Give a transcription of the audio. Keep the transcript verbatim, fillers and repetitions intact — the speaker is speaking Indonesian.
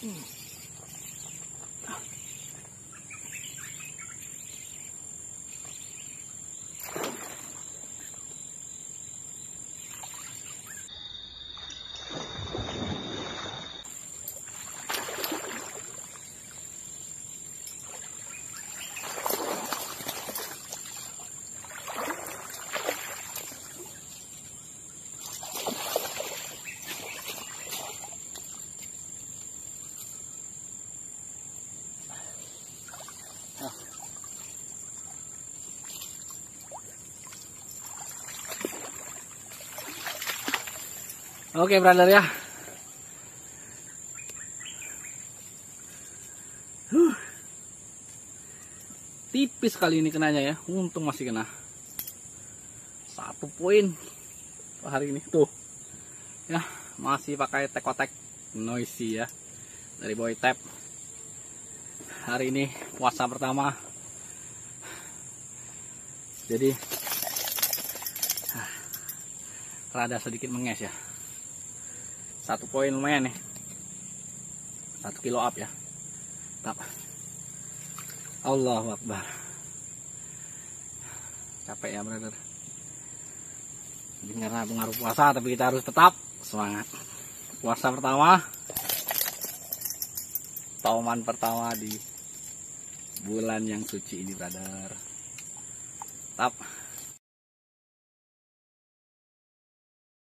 Hmm. Oke brother ya. Huh. Tipis kali ini kenanya ya. Untung masih kena. Satu poin hari ini tuh. Ya, masih pakai tekotek noisy ya. Dari Boy Tap. Hari ini puasa pertama. Jadi ah, rada sedikit menges ya. Satu poin lumayan nih. Satu kilo up ya. Tap. Allahu Akbar. Capek ya brother. Ini karena pengaruh puasa, tapi kita harus tetap semangat. Puasa pertama. Tauman pertama di bulan yang suci ini brother. Tap.